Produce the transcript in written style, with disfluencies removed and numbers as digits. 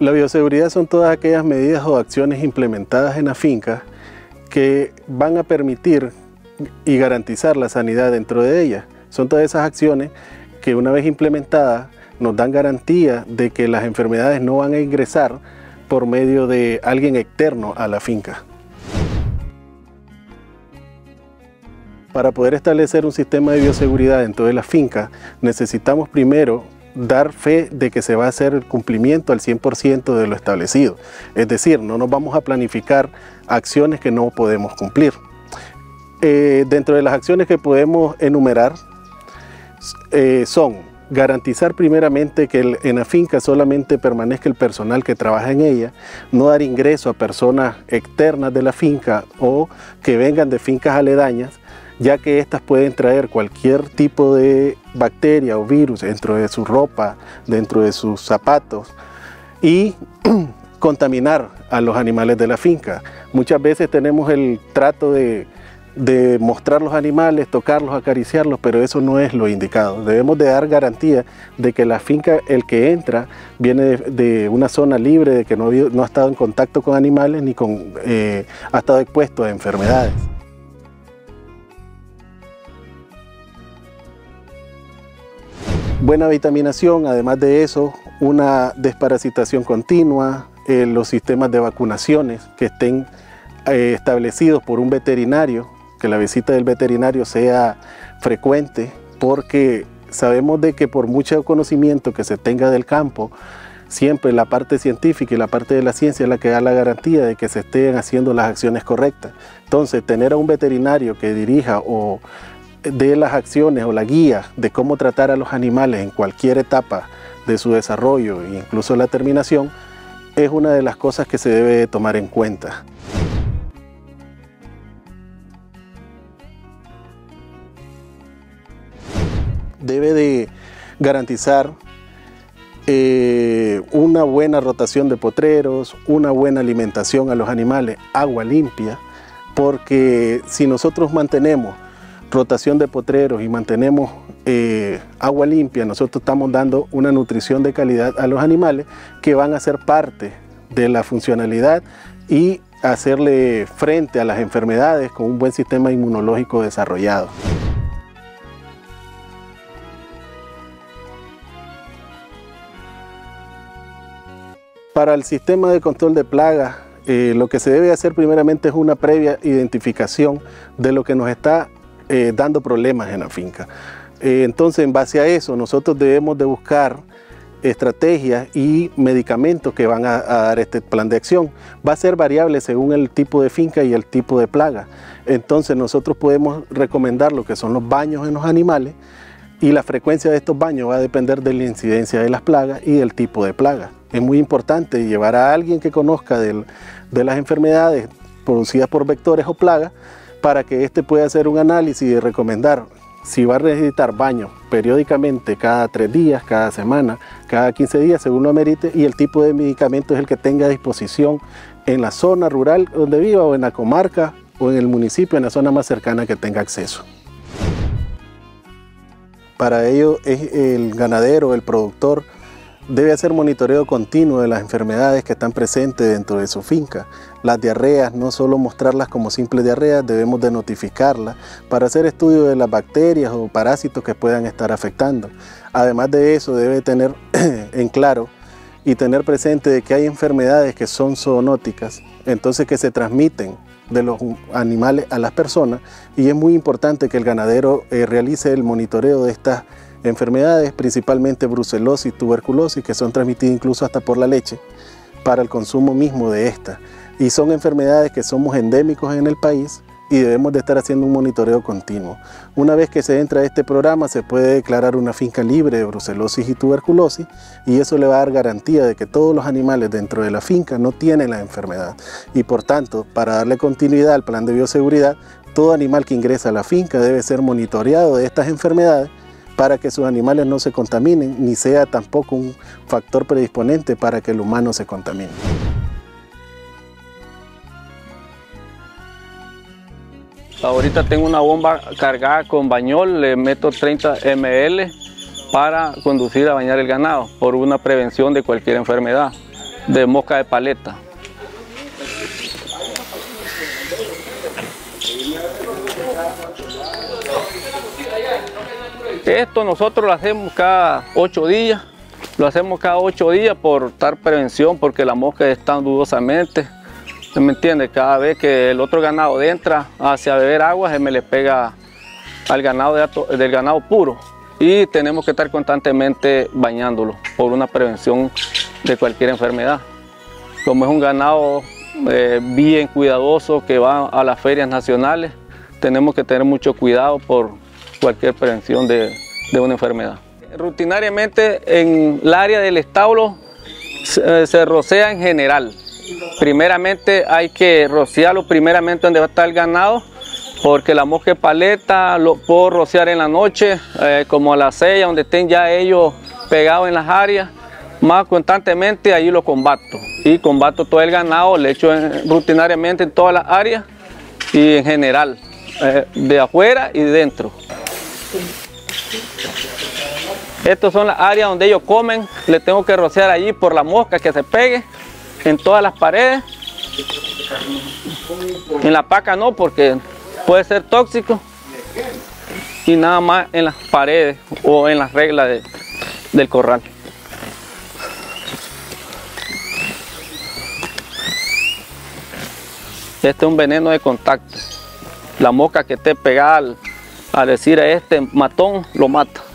La bioseguridad son todas aquellas medidas o acciones implementadas en la finca que van a permitir y garantizar la sanidad dentro de ella. Son todas esas acciones que una vez implementadas nos dan garantía de que las enfermedades no van a ingresar por medio de alguien externo a la finca. Para poder establecer un sistema de bioseguridad dentro de la finca, necesitamos primero dar fe de que se va a hacer el cumplimiento al 100% de lo establecido. Es decir, no nos vamos a planificar acciones que no podemos cumplir. Dentro de las acciones que podemos enumerar son garantizar primeramente que en la finca solamente permanezca el personal que trabaja en ella, no dar ingreso a personas externas de la finca o que vengan de fincas aledañas, ya que estas pueden traer cualquier tipo de bacteria o virus dentro de su ropa, dentro de sus zapatos y contaminar a los animales de la finca. Muchas veces tenemos el trato de mostrar los animales, tocarlos, acariciarlos, pero eso no es lo indicado. Debemos de dar garantía de que la finca, el que entra, viene de una zona libre, de que no ha estado en contacto con animales ni ha estado expuesto a enfermedades. Buena vitaminación, además de eso, una desparasitación continua, los sistemas de vacunaciones que estén establecidos por un veterinario, que la visita del veterinario sea frecuente, porque sabemos de que por mucho conocimiento que se tenga del campo, siempre la parte científica y la parte de la ciencia es la que da la garantía de que se estén haciendo las acciones correctas. Entonces, tener a un veterinario que dirija o de las acciones o la guía de cómo tratar a los animales en cualquier etapa de su desarrollo e incluso la terminación es una de las cosas que se debe tomar en cuenta. Debe de garantizar una buena rotación de potreros, una buena alimentación a los animales, agua limpia, porque si nosotros mantenemos rotación de potreros y mantenemos agua limpia, nosotros estamos dando una nutrición de calidad a los animales que van a ser parte de la funcionalidad y hacerle frente a las enfermedades con un buen sistema inmunológico desarrollado. Para el sistema de control de plagas, lo que se debe hacer primeramente es una previa identificación de lo que nos está dando problemas en la finca. Entonces, en base a eso, nosotros debemos de buscar estrategias y medicamentos que van a dar este plan de acción. Va a ser variable según el tipo de finca y el tipo de plaga. Entonces, nosotros podemos recomendar lo que son los baños en los animales y la frecuencia de estos baños va a depender de la incidencia de las plagas y del tipo de plaga. Es muy importante llevar a alguien que conozca de las enfermedades producidas por vectores o plagas para que éste pueda hacer un análisis y recomendar si va a necesitar baño periódicamente cada 3 días, cada semana, cada 15 días, según lo amerite, y el tipo de medicamento es el que tenga a disposición en la zona rural donde viva o en la comarca o en el municipio, en la zona más cercana que tenga acceso. Para ello, el ganadero, el productor, debe hacer monitoreo continuo de las enfermedades que están presentes dentro de su finca. Las diarreas, no solo mostrarlas como simples diarreas, debemos de notificarlas para hacer estudio de las bacterias o parásitos que puedan estar afectando. Además de eso, debe tener en claro y tener presente de que hay enfermedades que son zoonóticas, entonces que se transmiten de los animales a las personas, y es muy importante que el ganadero realice el monitoreo de estas enfermedades, principalmente brucelosis, tuberculosis, que son transmitidas incluso hasta por la leche, para el consumo mismo de estas. Y son enfermedades que somos endémicos en el país y debemos de estar haciendo un monitoreo continuo. Una vez que se entra a este programa, se puede declarar una finca libre de brucelosis y tuberculosis, y eso le va a dar garantía de que todos los animales dentro de la finca no tienen la enfermedad. Y por tanto, para darle continuidad al plan de bioseguridad, todo animal que ingresa a la finca debe ser monitoreado de estas enfermedades para que sus animales no se contaminen, ni sea tampoco un factor predisponente para que el humano se contamine. Ahorita tengo una bomba cargada con bañol, le meto 30 ml para conducir a bañar el ganado por una prevención de cualquier enfermedad. de mosca de paleta. Esto nosotros lo hacemos cada 8 días. Lo hacemos cada 8 días por dar prevención, porque la mosca está dudosamente. ¿Se me entiende? Cada vez que el otro ganado entra hacia beber agua, se me le pega al ganado del ganado puro. Y tenemos que estar constantemente bañándolo por una prevención de cualquier enfermedad. Como es un ganado bien cuidadoso que va a las ferias nacionales, tenemos que tener mucho cuidado por cualquier prevención de una enfermedad. Rutinariamente en el área del establo se rocea en general. Primeramente hay que rociarlo primeramente donde va a estar el ganado, porque la mosca de paleta lo puedo rociar en la noche, como a las 6, donde estén ya ellos pegados en las áreas. Más constantemente allí lo combato. Y combato todo el ganado, le echo rutinariamente en todas las áreas y en general, de afuera y de dentro. Estas son las áreas donde ellos comen, le tengo que rociar allí por la mosca que se pegue en todas las paredes. En la paca no, porque puede ser tóxico, y nada más en las paredes o en las reglas del corral. Este es un veneno de contacto. La mosca que esté pegada al decir a este matón lo mata.